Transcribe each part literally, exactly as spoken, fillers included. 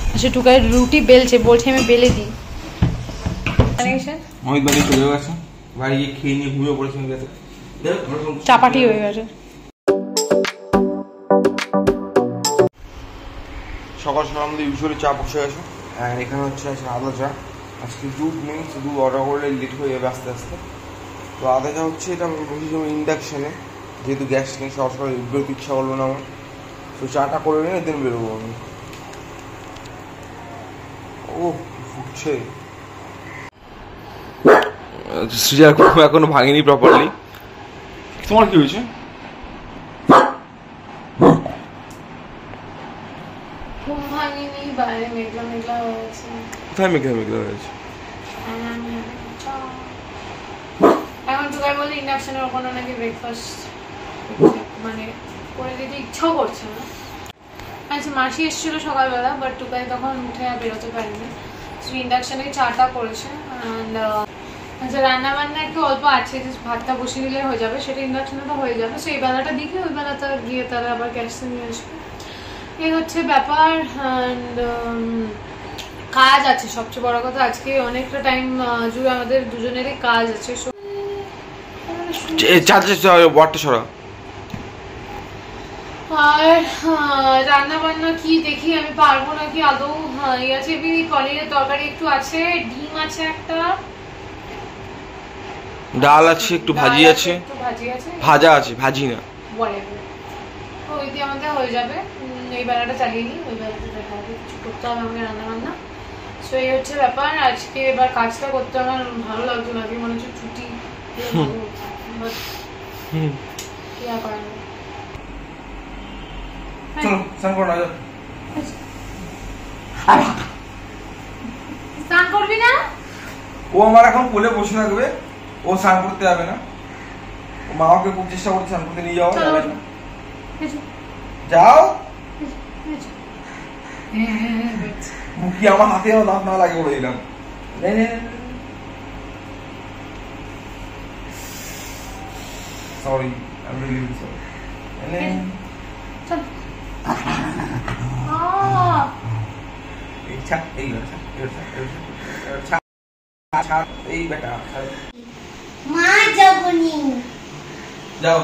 আচ্ছা টুকাই রুটি বেলছে, বলছে আমি বেলে দিই। অমিত বাড়ি চলে গেছে, বাড়ি গিয়ে খেয়ে নিয়ে ঘুমিয়ে পড়েছে, চাপাটি হয়ে গেছে। সকাল সকাল আমাদের ইউজুয়ালি চা বসে গেছে, আর এখানে হচ্ছে আদা চা। আজকে দুধ নেই, দুধ অর্ডার করলে লেট হয়ে যাবে আস্তে আস্তে। তো আদা চা হচ্ছে এটা বসেছি ইন্ডাকশানে, যেহেতু গ্যাস নেই, সকাল সকাল বেরোতে ইচ্ছা করলো না আমার। তো চাটা করে নিয়ে দেন বেরোবো আমি। ও ফুটছে, সৃজার এখনো ভাঙেনি প্রপারলি। তোমার কি হয়েছে? কোথায় মেঘলা মেঘলা হয়েছে? এখন টুকাই বলে ইন্ডাকশনের ওখানে নাকি ব্রেকফাস্ট মানে করে দিতে ইচ্ছাও করছে না। আচ্ছা মাসি এসেছিল সকালবেলা, বাট টুকাই তখন উঠে আর বেরোতে পারিনি। ইন্ডাকশনে চাটা করেছে। অ্যান্ড আচ্ছা রান্না বান্না একটু অল্প আছে, ভাতটা বসিয়ে দিলে হয়ে যাবে, সেটা ইন্ডাকশনে তো হয়ে যাবে। সেই বেলাটা দিকে ওই বেলাটা গিয়ে তারা আবার গ্যাসে নিয়ে আসবে, এই হচ্ছে ব্যাপার। অ্যান্ড কাজ আছে, সবচেয়ে বড় কথা আজকে অনেকটা টাইম জুড়ে আমাদের দুজনেরই কাজ আছে। আর রান্না বান্না কি দেখি আমি পারবো নাকি আদৌ। ইয়ে আছে, পনিরের তরকারি একটু আছে, ডিম আছে একটা, ডাল আছে, একটু ভাজি আছে, ভাজা আছে, ভাজি না, ওই দিয়ে আমাদের হয়ে যাবে। এই বেলাটা চালিয়ে নিই, ওই বেলাটা দেখা হবে, কিছু করতে হবে আমাকে রান্না বান্না। সো এই হচ্ছে ব্যাপার। আজকে এবার কাজটা করতে আমার ভালো লাগতো না, মনে হচ্ছে ছুটি কি আর করার। স্নান করবি না? ও আমার এখন কোলে বসে থাকবে, ও স্নান করতে যাবে না। মামাকে খুব চেষ্টা করছে স্নান করতে নিয়ে যাও, যাও। মুখি আমার হাতে দাঁত না লাগে বলে দিলাম। সরি, আমি রিয়েলি সরি। এই বেটা মা যাবনি, যাও।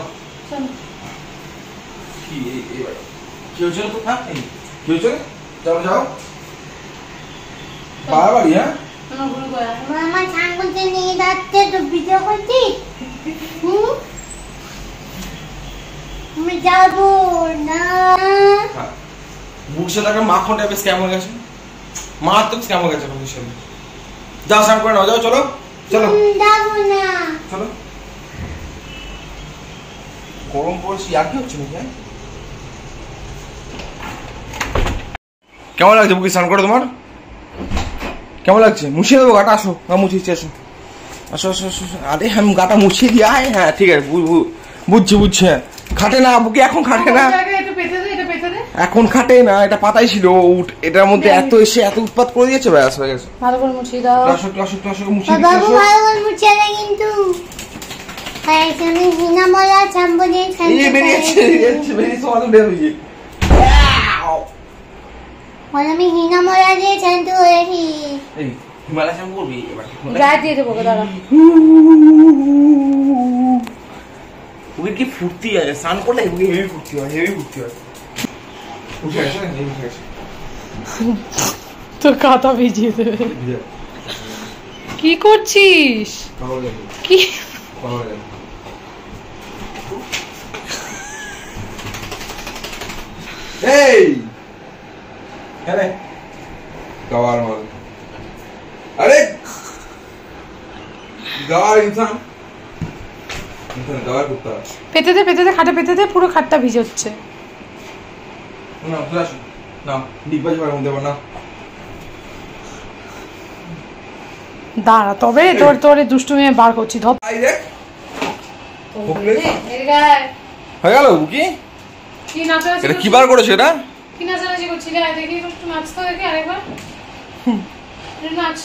কি কি হয়েছে তো? হ্যাঁ কি হয়েছে? যাও যাও বাড়ি। হ্যাঁ মামা স্নান করতে নিয়ে যাচ্ছে তো ভিডিও করছি। আমি যাবো না। বুকের সাথে মাখনটা বেশ কেমন গেছে, মারাত্মক কেমন গেছে বুকের সাথে। যাও স্নান করে নাও, যাও চলো চলো। যাবো না, চলো। গরম পড়ছে, আর কি হচ্ছে নাকি? কেমন লাগছে বুকে স্নান করে তোমার? কেমন লাগছে? মুছিয়ে দেবো গাটা, আসো গা মুছিয়েছি, আসো আসো আসো আসো। আরে আমি গাটা মুছিয়ে দিয়ে আয়। হ্যাঁ ঠিক আছে, বুঝছি বুঝছি। খাটে না বুকে, এখন খাটে না, এখন খাটে না, এটা পাতাই ছিল। এটার মধ্যে এত এসে এত উৎপাত করে দিয়েছে, ব্যাস হয়ে গেছে। ভালো করে মুছিয়ে দাও। আসো আসো আসো মুছিয়ে দাও। বাবু ভালো করে মুছিয়ে দাও কিন্তু। এখানে হিনা মলা চাম্বনে খাই। এই বেরিয়েছে বেরিয়েছে বেরিয়েছে আমাদের বের হয়ে। বল আমি হিনা মলা দিয়ে চান্ত হয়েছি। এই হিমালয় চাম করবি এবার? গায়ে দিয়ে দেবো দাদা। ওকে কি ফুর্তি আছে, স্নান করলে হেভি ফুর্তি হয়, হেভি ফুর্তি হয়। উঠে আসে না, উঠে আসে তোর কাঁথা ভিজিয়ে দেবে। কি করছিস? কি এই আরে গাওয়ার মাল, আরে গাওয়ার ইনসান ইনসান গাওয়ার কুত্তা। পেতে দে পেতে দে খাটে পেতে দে, পুরো খাটটা ভিজে হচ্ছে। না ফ্ল্যাশ না, ডিব্বা যাবার মধ্যে না। দাঁড়া তবে তোর তোর দুষ্টুমি বার করছি। ধর আই দেখ হয়ে গেল। কি কি নাচা এটা কি বার করেছে? এটা কি নাচানাচি করছিলি? আয় দেখি একটু নাচ তো দেখি আরেকবার। নাচ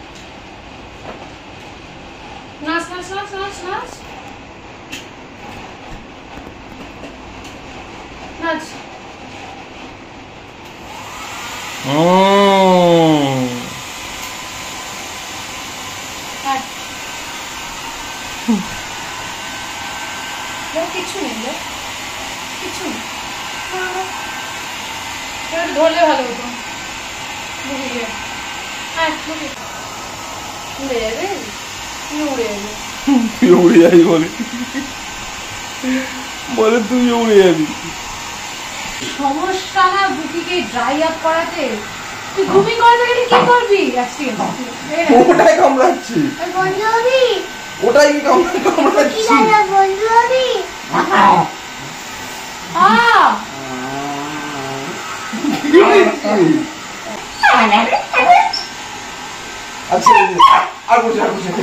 নাচ নাচ নাচ নাচ নাচ নাচ। হলে ভালো হতো। হ্যাঁ উড়ে যাবে, উড়ে যাবে, তুই উড়ে যাবি বলে বলে তুই উড়ে যাবি। সমস্যা না বুকিকে ড্রাই আপ করাতে। তুই গ্রুমিং করাতে গেলে কি করবি? ওটাই কামড়াচ্ছি, বন্ধু হবি, ওটাই কি কামড়াচ্ছি। বন্ধু হবি। আচ্ছা আর বসে আর বসে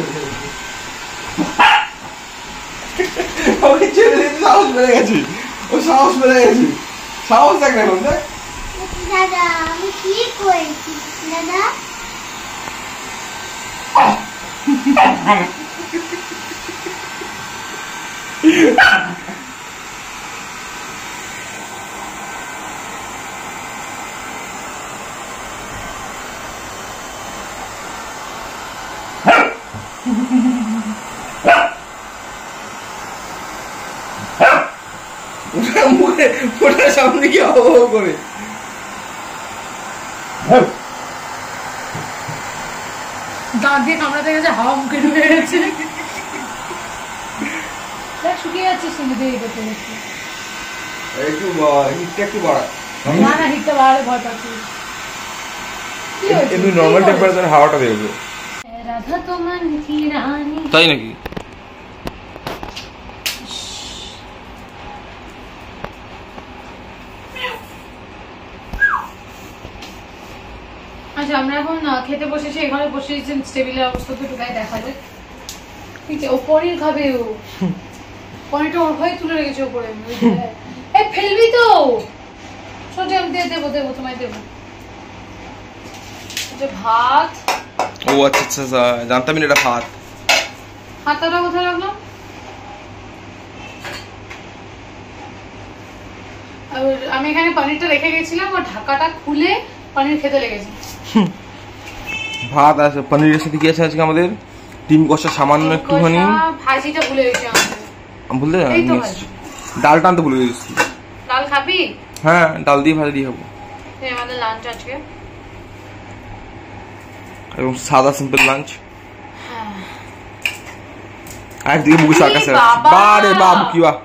ওকে ছেড়ে দিতে সাহস বেড়ে গেছে, ও সাহস বেড়ে গেছে, সাহস দেখ না এখন দেখ। দাদা আমি কি করেছি দাদা? মুখে ওটার সামনে কি হাও হাও করে। দাঁত দিয়ে কামড়াতে গেছে, হাওয়া মুখে ঢুকে গেছে। শুকিয়ে যাচ্ছে শুনতে করতে গেছে। একটু হিটটা একটু বাড়া। না না হিটটা বাড়ালে ভয় পাচ্ছি। এমনি নর্মাল টেম্পারেচারে হাওয়াটা দেবে। রাধা তোমার কি রানী। তাই নাকি? আচ্ছা আমরা এখন খেতে বসেছি, এখানে বসেছি টেবিলের অবস্থা তো ঢুকাই দেখা যায়। ঠিক আছে, ও পনির খাবে, ও পনিরটা ওর হয়ে তুলে রেখেছে ওপরে। এই ফেলবি তো, সোজা আমি দিয়ে দেবো দেবো তোমায় দেবো। ভাত, ও আচ্ছা আচ্ছা জানতাম না এটা ভাত। হাতাটা কোথায় রাখলাম? আমি এখানে পনিরটা রেখে গেছিলাম, আর ঢাকাটা খুলে পনির খেতে লেগেছে। ভাত আছে, পনিরের সাথে কি আছে আজকে আমাদের? ডিম কষা, সামান্য একটুখানি ভাজিটা ভুলে গেছি আমি বলতে ডালটা আনতে ভুলে গেছি। ডাল খাবি? হ্যাঁ ডাল দিয়ে ভাজি দিয়ে খাবো। আমাদের লাঞ্চ আজকে এবং সাদা সিম্পল লাঞ্চ। আর একদিকে বুকু সার্কাস আছে। বারে বাবু কি বা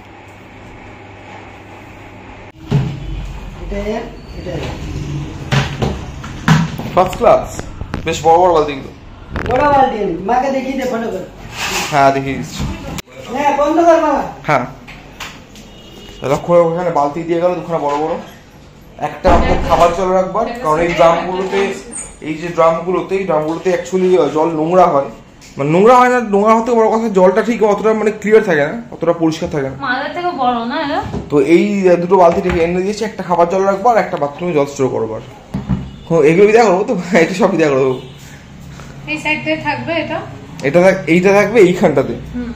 ফার্স্ট ক্লাস, বেশ বড় বড় বালতি কিন্তু। বড় বালতি মাকে দেখিয়ে দে ফটো করে। হ্যাঁ দেখিয়ে দিচ্ছি। হ্যাঁ বন্ধ কর বাবা। হ্যাঁ লক্ষ্য ওখানে বালতি দিয়ে গেল দুখানা বড় বড়। একটা আপনার খাবার জল রাখবার, কারণ এই ড্রামগুলোতে, এই যে ড্রামগুলোতে এই ড্রামগুলোতে অ্যাকচুয়ালি জল নোংরা হয়। মানে নোংরা হয় না, নোংরা হতে বড় কথা, জলটা ঠিক অতটা মানে ক্লিয়ার থাকে না, অতটা পরিষ্কার থাকে না। মাদার থেকে বড় না এটা। তো এই দুটো বালতি থেকে এনে দিয়েছি, একটা খাবার জল রাখবার, একটা বাথরুমে জল স্টোর করবার। এগুলো বিদা করবো তো, এটা সব বিদা করবো। এই সাইড দিয়ে থাকবে এটা, এটা এইটা থাকবে এইখানটাতে,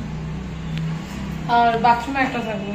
আর বাথরুমে একটা থাকবে।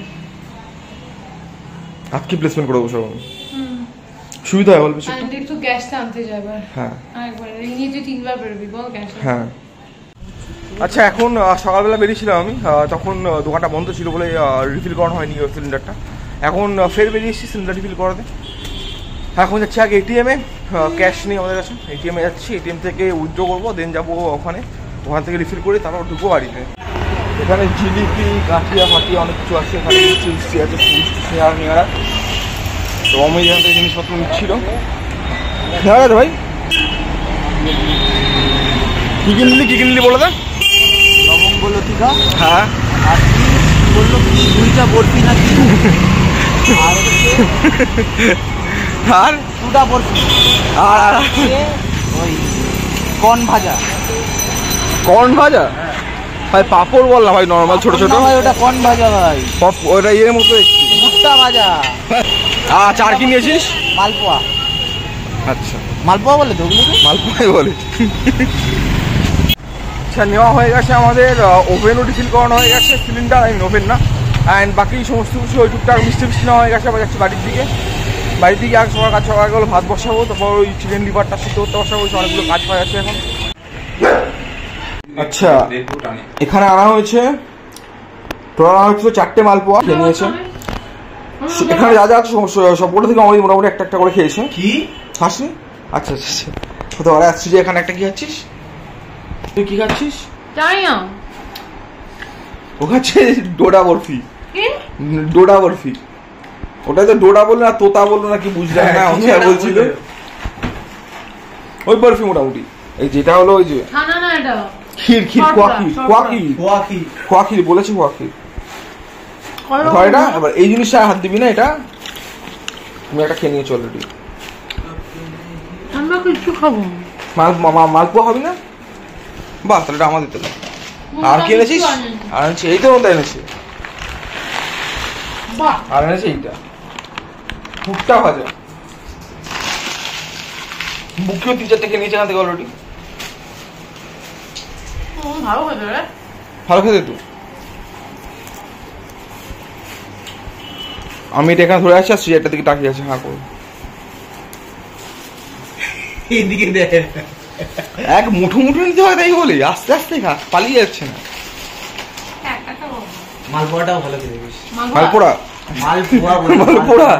আজকে প্লেসমেন্ট করবো সব সুবিধা হয় বলবি। আর একটু গ্যাসটা আনতে যাবে। হ্যাঁ একবার নিয়ে তিনবার বেরোবি বল গ্যাস। হ্যাঁ আচ্ছা এখন সকালবেলা বেরিয়েছিলাম আমি, তখন দোকানটা বন্ধ ছিল বলে রিফিল করানো হয়নি সিলিন্ডারটা। এখন ফের বেরিয়ে এসেছি সিলিন্ডার রিফিল করাতে। এখন যাচ্ছি আগে এটিএমে, ক্যাশ নেই আমাদের কাছে, এটিএমে যাচ্ছি, এটিএম থেকে উইথড্র করবো, দেন যাবো ওখানে, ওখান থেকে রিফিল করে তারপর ঢুকবো বাড়িতে। এখানে জিলিপি, গাঁঠিয়া ফাটিয়া অনেক কিছু আছে, এখানে মিষ্টি মিষ্টি আছে, মিষ্টি শেয়ার নেওয়ারা। তো আমি এখান থেকে জিনিসপত্র নিচ্ছিল। নেওয়া গেছে ভাই? কি কিনলি কি কিনলি বলে দে। লবঙ্গ লতিকা, হ্যাঁ আর কি বললো কি দুইটা বরফি নাকি, আর হচ্ছে আর দুটা বরফি, আর ওই কর্ন ভাজা। কর্ন ভাজা? ভাই পাপড় বল না ভাই, নর্মাল ছোট ছোট। ভাই ওটা কর্ন ভাজা ভাই, ওটা ইয়ের মতো দেখছি। ভুট্টা ভাজা। আচ্ছা আর কি নিয়েছিস? মালপোয়া। আচ্ছা মালপোয়া বলে তো ওগুলোকে? মালপোয়াই বলে। আচ্ছা নেওয়া হয়ে গেছে আমাদের, ওভেনও রিফিল করানো হয়ে গেছে, সিলিন্ডার আই মিন ওভেন না, অ্যান্ড বাকি সমস্ত কিছু ওই টুকটাক মিষ্টি মিষ্টি নেওয়া হয়ে গেছে। আবার যাচ্ছি বাড়ির দিকে, বাড়ির দিকে আগে সবার কাজ সবার গেলো, ভাত বসাবো, তারপর ওই চিকেন লিভারটা সিদ্ধ করতে বসাবো, ওই অনেকগুলো কাজ পাওয়া যাচ্ছে এখন। আচ্ছা এখানে আনা হয়েছে, টোটাল আনা হয়েছিল চারটে মালপোয়া নিয়েছে। এখানে যা যা আছে সবগুলো থেকে আমি মোটামুটি একটা একটা করে খেয়েছি। কি হাসি? আচ্ছা আচ্ছা হতে পারে। আসছি যে এখানে একটা কি খাচ্ছিস তুই? কি খাচ্ছিস জানি না। ও খাচ্ছে ডোডা বরফি। কি ডোডা বরফি? ওটা তো ডোডা বললো না তোতা বললো না কি বুঝলাম না। আমি বলছিল ওই বরফি মোটামুটি। এই যেটা হলো ওই যে খানা না এটা ক্ষীর ক্ষীর কোয়াক্ষীর কোয়াক্ষীর কোয়াকি কোয়াক্ষীর বলেছি কোয়াক্ষীর। এটা এবার এই জিনিসটা হাত দিবি না। এটা তুমি একটা খেয়ে নিয়েছো অলরেডি। আমরা কিছু খাবো মাল মালপোয়া হবে না? বাহ তাহলে এটা আমাদের তো। আর কি এনেছিস? আর এনেছি এই তো ওটা এনেছি। আর এনেছি এইটা ভুট্টা ভাজা। বুকেও তিন চারটে খেয়ে নিয়েছে এখান থেকে অলরেডি। ভালো খেতে রে, ভালো খেতে তো। আমি এটা এখানে ধরে আসছি আর সিজারটার দিকে তাকিয়ে আছে হ্যাঁ করে। এদিকে দেখ এক মুঠো মুঠো নিতে হয় তাই বলি আস্তে আস্তে খা, পালিয়ে যাচ্ছে না। মালপোয়াটাও ভালো খেতে বেশ। মালপোড়া মালপোয়া মালপোড়া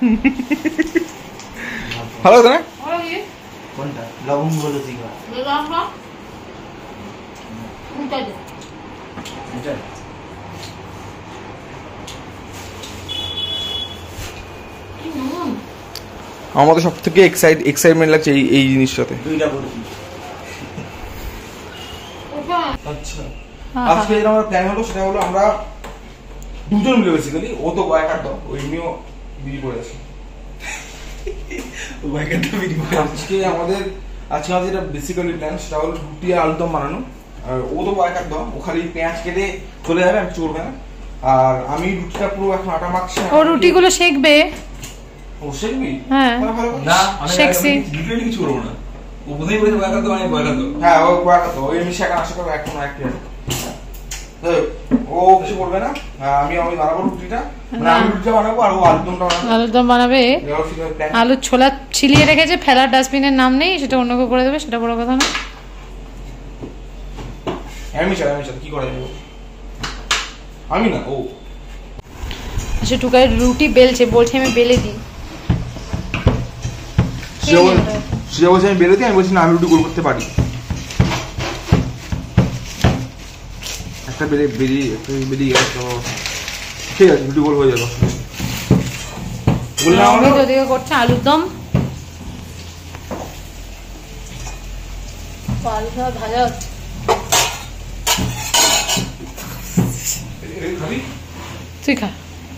ভালো হতো না? কোনটা? লবঙ্গ বলো দিবা। আমাদের সব থেকে এক্সাইট এক্সাইটমেন্ট লাগছে এই এই জিনিসটাতে। দুইটা বরফি। আচ্ছা আজকে যেটা আমার প্ল্যান হলো সেটা হলো আমরা দুজন মিলে বেসিক্যালি। ও তো বাইকার তো ওই এমনিও বিড়ি পড়ে আছে। ও বাইকারটা বিড়ি পড়ে আছে। আজকে আমাদের আজকে আমাদের যেটা বেসিক্যালি প্ল্যান সেটা হলো রুটি আর আলুদম বানানো। আর ও তো বাইকার তো ও খালি পেঁয়াজ কেটে চলে যাবে, আমি চলবে না। আর আমি রুটিটা পুরো এখন আটা মাখছি। ও রুটিগুলো সেকবে। ও সেকবি? হ্যাঁ না সেক্সি ভিডিও কিছু করব না। ও বোধহয় বলে বাইকার তো আমি বাইকার তো। হ্যাঁ ও বাইকার তো ওই মিশে এখন আসা করবে এখন একটু। ও কিছু করবে না। আমি আমি বানাবো রুটিটা, মানে আমি রুটিটা বানাবো আর ও আলুদমটা বানাবে। আলুদম বানাবে। আলুর ছোলা ছিলিয়ে রেখেছে, ফেলার ডাস্টবিনের নাম নেই, সেটা অন্য কেউ করে দেবে, সেটা বড় কথা না। আমি চাই আমি চাই কি করে দেবো আমি না ও। আচ্ছা টুকাই রুটি বেলছে, বলছে আমি বেলে দিই। সে বলছে আমি বেলে দিই, আমি বলছি না আমি রুটি গোল করতে পারি। একটা বেলে বেরিয়ে একটা বেরিয়ে গেছে তো ঠিক আছে রুটি গোল হয়ে যাবে। ওদিকে করছে আলুর দম, আলু সব ভাজা হচ্ছে। তুই খা।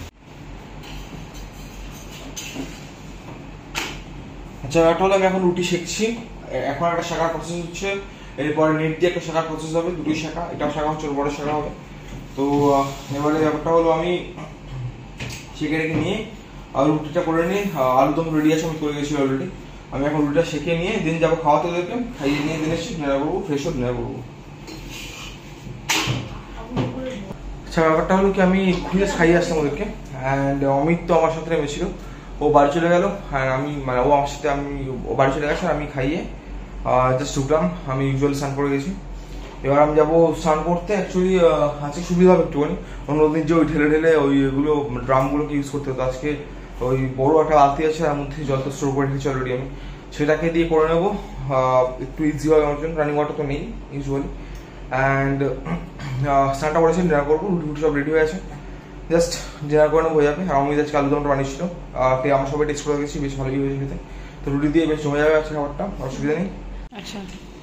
আচ্ছা ব্যাপারটা হলো আমি এখন রুটি শেখছি। এখন একটা শাখার প্রসেস হচ্ছে, এরপরে নেট দিয়ে একটা শাখার প্রসেস হবে, দুটোই শাখা। এটাও শাখা হচ্ছে, বড় শাখা হবে। তো এবারে ব্যাপারটা হলো আমি শেখে রেখে নিয়ে আর রুটিটা করে নিই। আলুদম রেডি আছে, আমি করে গেছি অলরেডি। আমি এখন রুটিটা শেখে নিয়ে দিন যাবো খাওয়াতে ওদেরকে, খাইয়ে নিয়ে দিন এসে নেড়া করবো, ফ্রেশ হোক নেড়া করবো। আচ্ছা ব্যাপারটা হলো কি আমি খুলে খাইয়ে আসতাম ওদেরকে। অ্যান্ড অমিত তো আমার সাথে নেমেছিল, ও বাড়ি চলে গেল। আর আমি মানে ও আমার সাথে আমি ও বাড়ি চলে গেছে, আমি খাইয়ে জাস্ট ঢুকলাম। আমি ইউজুয়ালি স্নান করে গেছি। এবার আমি যাবো স্নান করতে। অ্যাকচুয়ালি আজকে সুবিধা হবে একটুখানি, অন্যদিন যে ওই ঢেলে ঢেলে ওই এগুলো ড্রামগুলোকে ইউজ করতে হতো। আজকে ওই বড় একটা বালতি আছে, তার মধ্যে জল তো স্টোর করে রেখেছি অলরেডি। আমি সেটাকে দিয়ে করে নেবো, একটু ইজি হবে আমার জন্য। রানিং ওয়াটার তো নেই ইউজুয়ালি। অ্যান্ড স্নানটা করেছি, ডিনার করবো। রুটি ফুটি সব রেডি হয়ে আছে, জাস্ট ডিনার করে নেবো হয়ে যাবে। আর আমি আজকে আলুদমটা বানিয়েছিল, আমরা সবাই টেস্ট করে গেছি, বেশ ভালোই হয়েছে খেতে। তো রুটি দিয়ে বেশ জমে যাবে আজকে খাবারটা, অসুবিধা নেই। আচ্ছা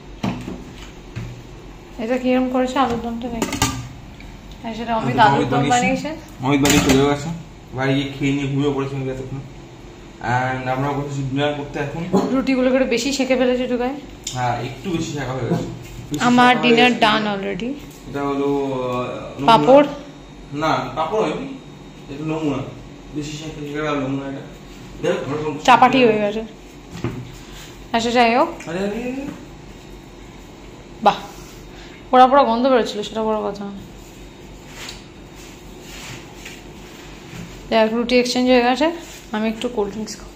এটা কিরকম করেছে আলুর দমটা দেখি। হ্যাঁ সেটা অমিত আলুর দম বানিয়েছে, অমিত বানিয়ে চলে গেছে বাড়ি গিয়ে খেয়ে নিয়ে ঘুমিয়ে পড়েছে এতক্ষণ। অ্যান্ড আমরা বলছি ডিনার করতে এখন। রুটিগুলো করে বেশি সেকে ফেলেছে টুকাই। হ্যাঁ একটু বেশি শাখা হয়ে গেছে। আমার ডিনার ডান অলরেডি। এটা হলো পাপড় না, পাপড় হয়নি, এটা নমুনা। বেশি শাখা শাখা নমুনা, এটা চাপাটি হয়ে গেছে। আচ্ছা যাই হোক, বাহ পোড়া পোড়া গন্ধ বেরোচ্ছিল, সেটা বড় কথা। দেখ রুটি এক্সচেঞ্জ হয়ে গেছে, আমি একটু কোল্ড ড্রিঙ্কস খাবো।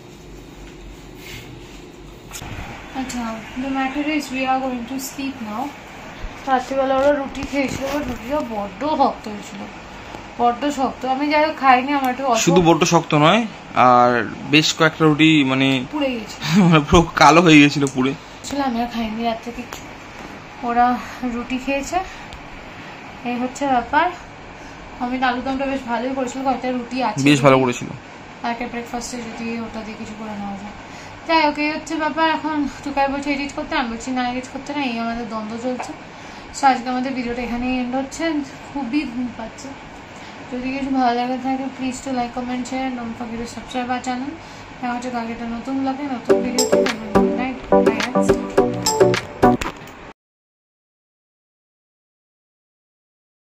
আচ্ছা the matter is we are going to sleep now. রাত্রিবেলা ওরা রুটি খেয়েছিল, বাট রুটিটা বড্ড শক্ত হয়েছিল। বড্ড শক্ত, আমি যাই হোক খাইনি, আমার একটু শুধু বড্ড শক্ত নয়, আর বেশ কয়েকটা রুটি মানে পুড়ে গেছে, মানে পুরো কালো হয়ে গেছিল পুড়ে। আসলে আমি আর খাইনি রাত্রে কিছু, ওরা রুটি খেয়েছে, এই হচ্ছে ব্যাপার। আমি আলুদমটা বেশ ভালোই করেছিল, কয়েকটা রুটি আছে, বেশ ভালো করেছিল, আর একটা ব্রেকফাস্টে যদি ওটা দিয়ে কিছু করে নেওয়া যায়। যাই হোক, এই হচ্ছে ব্যাপার। এখন টুকাই বলছে এডিট করতে, আমি বলছি না এডিট করতে না, এই আমাদের দ্বন্দ্ব চলছে। সো আজকে আমাদের ভিডিওটা এখানেই এন্ড হচ্ছে, খুবই ঘুম পাচ্ছে। যদি কিছু ভালো লাগে থাকে please to like comment share, don't forget to subscribe our channel. দেখা হচ্ছে কালকে একটা নতুন ব্লগে নতুন ভিডিওতে। Good night, by.